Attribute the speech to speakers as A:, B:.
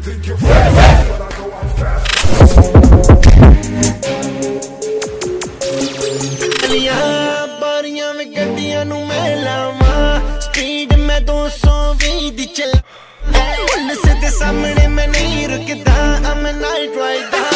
A: think you're fast, but I know I'm fast.
B: बारियां में गड्डियां नु मैं लावा, स्पीड में 220 दी चल, पुलिस दे सामने मैं नहीं रुकदा, I'm a night rider।